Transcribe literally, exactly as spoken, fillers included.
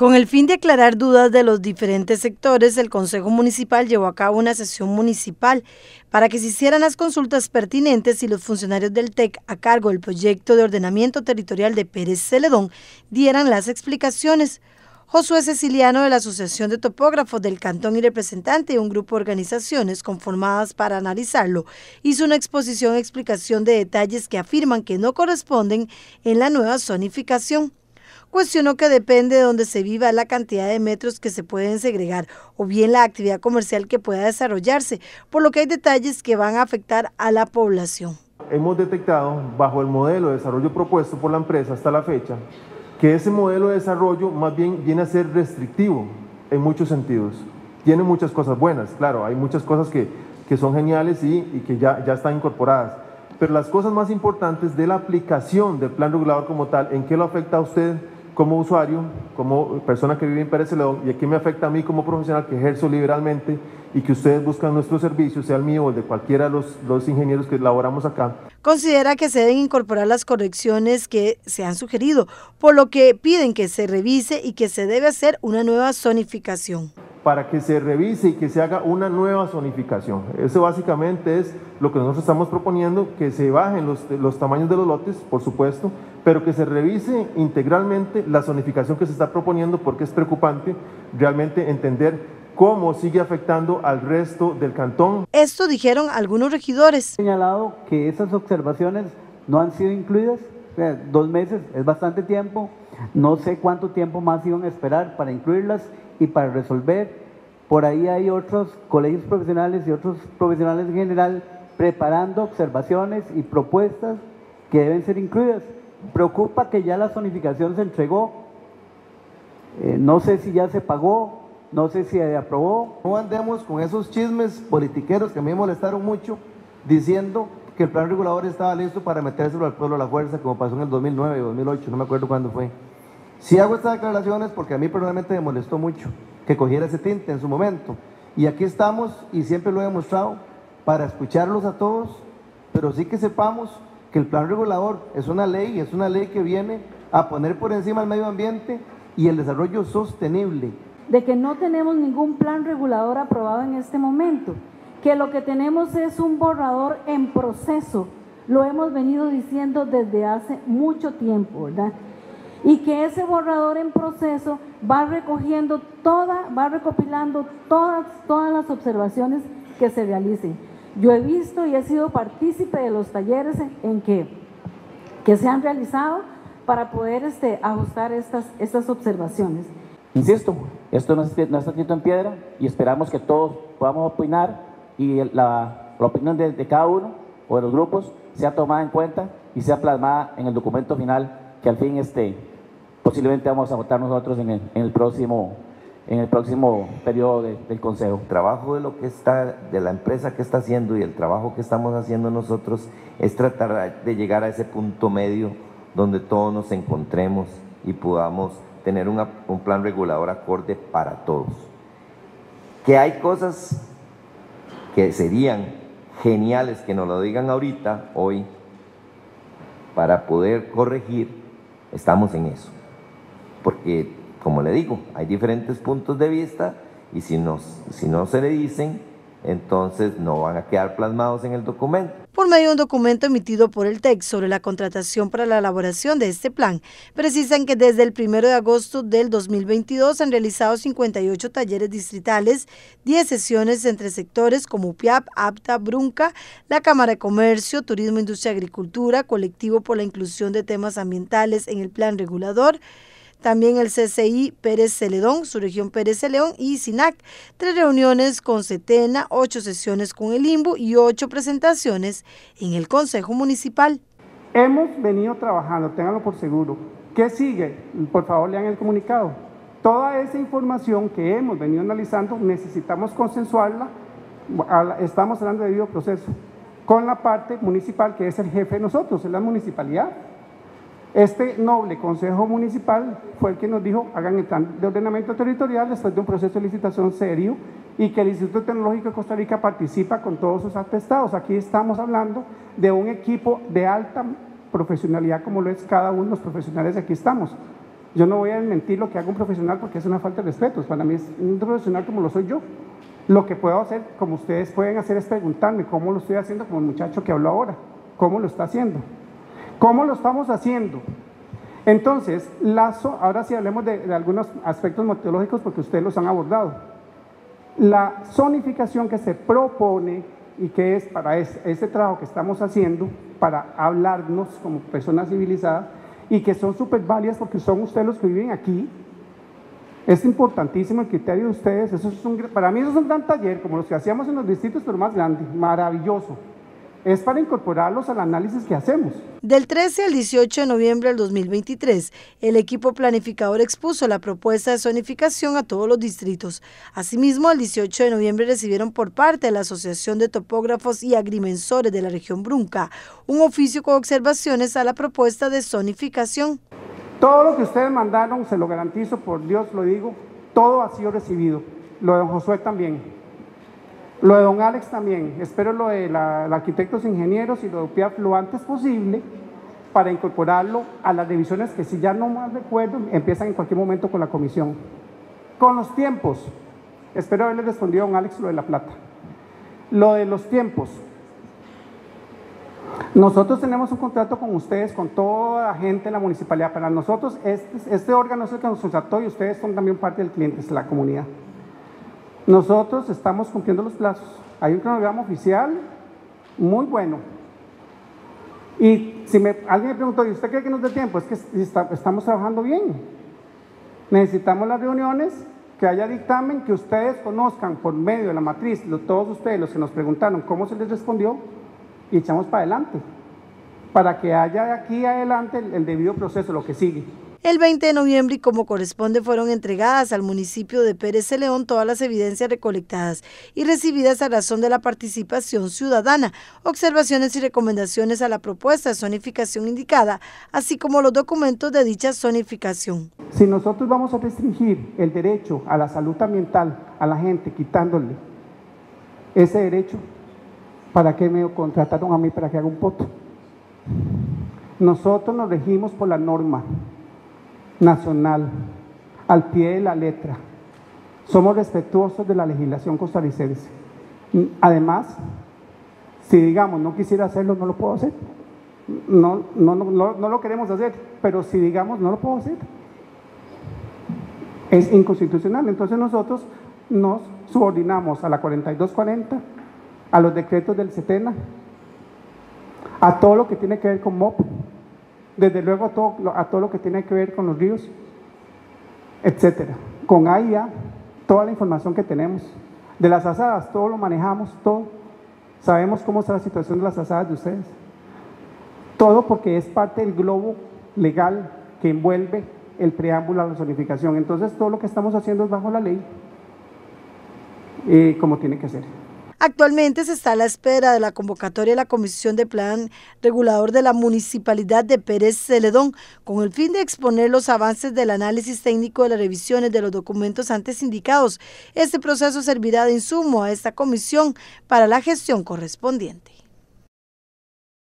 Con el fin de aclarar dudas de los diferentes sectores, el Consejo Municipal llevó a cabo una sesión municipal para que se hicieran las consultas pertinentes y los funcionarios del T E C a cargo del proyecto de ordenamiento territorial de Pérez Celedón dieran las explicaciones. Josué Ceciliano de la Asociación de Topógrafos del Cantón y representante de un grupo de organizaciones conformadas para analizarlo, hizo una exposición e explicación de detalles que afirman que no corresponden en la nueva zonificación. Cuestionó que depende de donde se viva la cantidad de metros que se pueden segregar o bien la actividad comercial que pueda desarrollarse, por lo que hay detalles que van a afectar a la población. Hemos detectado, bajo el modelo de desarrollo propuesto por la empresa hasta la fecha, que ese modelo de desarrollo más bien viene a ser restrictivo en muchos sentidos. Tiene muchas cosas buenas, claro, hay muchas cosas que, que son geniales y, y que ya, ya están incorporadas, pero las cosas más importantes de la aplicación del plan regulador como tal, ¿en qué lo afecta a usted como usuario, como persona que vive en Pérez Celedón, y aquí me afecta a mí como profesional que ejerzo liberalmente y que ustedes buscan nuestros servicios, sea el mío o el de cualquiera de los, los ingenieros que laboramos acá? Considera que se deben incorporar las correcciones que se han sugerido, por lo que piden que se revise y que se debe hacer una nueva zonificación. Para que se revise y que se haga una nueva zonificación. Eso básicamente es lo que nosotros estamos proponiendo, que se bajen los, los tamaños de los lotes, por supuesto, pero que se revise integralmente la zonificación que se está proponiendo, porque es preocupante realmente entender cómo sigue afectando al resto del cantón. Esto dijeron algunos regidores. Señalado que esas observaciones no han sido incluidas, o sea, dos meses es bastante tiempo, no sé cuánto tiempo más iban a esperar para incluirlas y para resolver. Por ahí hay otros colegios profesionales y otros profesionales en general preparando observaciones y propuestas que deben ser incluidas. Preocupa que ya la zonificación se entregó, eh, no sé si ya se pagó, no sé si se aprobó. No andemos con esos chismes politiqueros que a mí me molestaron mucho, diciendo que el plan regulador estaba listo para metérselo al pueblo a la fuerza, como pasó en el dos mil nueve o dos mil ocho, no me acuerdo cuándo fue. Sí hago estas declaraciones porque a mí personalmente me molestó mucho que cogiera ese tinte en su momento. Y aquí estamos, y siempre lo he demostrado, para escucharlos a todos, pero sí que sepamos que el plan regulador es una ley, es una ley que viene a poner por encima el medio ambiente y el desarrollo sostenible. De que no tenemos ningún plan regulador aprobado en este momento, que lo que tenemos es un borrador en proceso, lo hemos venido diciendo desde hace mucho tiempo, ¿verdad? Y que ese borrador en proceso va recogiendo toda, va recopilando todas, todas las observaciones que se realicen. Yo he visto y he sido partícipe de los talleres en que, que se han realizado para poder este, ajustar estas, estas observaciones. Insisto, esto no, es, no está escrito en piedra y esperamos que todos podamos opinar y la, la opinión de, de cada uno o de los grupos sea tomada en cuenta y sea plasmada en el documento final que al fin este, posiblemente vamos a votar nosotros en el, en el próximo en el próximo periodo de, del Consejo. El trabajo de lo que está, de la empresa que está haciendo y el trabajo que estamos haciendo nosotros es tratar de llegar a ese punto medio donde todos nos encontremos y podamos tener una, un plan regulador acorde para todos. Que hay cosas que serían geniales que nos lo digan ahorita, hoy, para poder corregir, estamos en eso. Porque, como le digo, hay diferentes puntos de vista y si, nos, si no se le dicen, entonces no van a quedar plasmados en el documento. Por medio de un documento emitido por el T E C sobre la contratación para la elaboración de este plan, precisan que desde el primero de agosto del dos mil veintidós han realizado cincuenta y ocho talleres distritales, diez sesiones entre sectores como U P I A P, APTA, Brunca, la Cámara de Comercio, Turismo, Industria y Agricultura, Colectivo por la Inclusión de Temas Ambientales en el Plan Regulador, también el C C I Pérez Celedón, su región Pérez Celedón y SINAC, tres reuniones con CETENA, ocho sesiones con el INBU y ocho presentaciones en el Consejo Municipal. Hemos venido trabajando, ténganlo por seguro. ¿Qué sigue? Por favor, lean el comunicado. Toda esa información que hemos venido analizando necesitamos consensuarla, estamos hablando de debido proceso, con la parte municipal que es el jefe de nosotros, es la municipalidad. Este noble Consejo Municipal fue el que nos dijo, hagan el plan de ordenamiento territorial después de un proceso de licitación serio y que el Instituto Tecnológico de Costa Rica participa con todos sus atestados. Aquí estamos hablando de un equipo de alta profesionalidad como lo es cada uno de los profesionales de aquí estamos. Yo no voy a desmentir lo que haga un profesional porque es una falta de respeto. Para mí es un profesional como lo soy yo. Lo que puedo hacer, como ustedes pueden hacer, es preguntarme cómo lo estoy haciendo, como el muchacho que habló ahora. ¿Cómo lo está haciendo? ¿Cómo lo estamos haciendo? Entonces, la, ahora sí hablemos de, de algunos aspectos metodológicos porque ustedes los han abordado. La zonificación que se propone y que es para este, este trabajo que estamos haciendo, para hablarnos como personas civilizadas y que son súper válidas porque son ustedes los que viven aquí. Es importantísimo el criterio de ustedes. Eso es un, para mí eso es un gran taller, como los que hacíamos en los distritos, pero más grande, maravilloso. Es para incorporarlos al análisis que hacemos. Del trece al dieciocho de noviembre del dos mil veintitrés, el equipo planificador expuso la propuesta de zonificación a todos los distritos. Asimismo, el dieciocho de noviembre recibieron por parte de la Asociación de Topógrafos y Agrimensores de la región Brunca un oficio con observaciones a la propuesta de zonificación. Todo lo que ustedes mandaron, se lo garantizo, por Dios lo digo, todo ha sido recibido. Lo de don Josué también. Lo de don Alex también, espero lo de la, la arquitectos ingenieros y lo de U P I A F lo antes posible para incorporarlo a las revisiones que, si ya no más recuerdo, empiezan en cualquier momento con la comisión. Con los tiempos, espero haberle respondido a don Alex lo de la plata. Lo de los tiempos. Nosotros tenemos un contrato con ustedes, con toda la gente de la municipalidad. Para nosotros este, este órgano es el que nos contrató y ustedes son también parte del cliente, es la comunidad. Nosotros estamos cumpliendo los plazos. Hay un cronograma oficial muy bueno. Y si me, alguien me preguntó, ¿y usted cree que nos dé tiempo? Es que está, estamos trabajando bien. Necesitamos las reuniones, que haya dictamen, que ustedes conozcan por medio de la matriz, los, todos ustedes, los que nos preguntaron cómo se les respondió, y echamos para adelante, para que haya de aquí adelante el, el debido proceso, lo que sigue. El veinte de noviembre, y como corresponde, fueron entregadas al municipio de Pérez Celedón todas las evidencias recolectadas y recibidas a razón de la participación ciudadana, observaciones y recomendaciones a la propuesta de zonificación indicada, así como los documentos de dicha zonificación. Si nosotros vamos a restringir el derecho a la salud ambiental a la gente, quitándole ese derecho, ¿para qué me contrataron a mí para que haga un voto? Nosotros nos regimos por la norma nacional, al pie de la letra. Somos respetuosos de la legislación costarricense. Además, si digamos no quisiera hacerlo, no lo puedo hacer. No, no, no, no, no lo queremos hacer, pero si digamos no lo puedo hacer, es inconstitucional. Entonces nosotros nos subordinamos a la cuarenta y dos cuarenta, a los decretos del SETENA, a todo lo que tiene que ver con M O P, desde luego a todo, a todo lo que tiene que ver con los ríos, etcétera. Con A I A, toda la información que tenemos. De las asadas, todo lo manejamos, todo. Sabemos cómo está la situación de las asadas de ustedes. Todo porque es parte del globo legal que envuelve el preámbulo a la zonificación. Entonces, todo lo que estamos haciendo es bajo la ley, eh, como tiene que ser. Actualmente se está a la espera de la convocatoria de la Comisión de Plan Regulador de la Municipalidad de Pérez Celedón, con el fin de exponer los avances del análisis técnico de las revisiones de los documentos antes indicados. Este proceso servirá de insumo a esta comisión para la gestión correspondiente.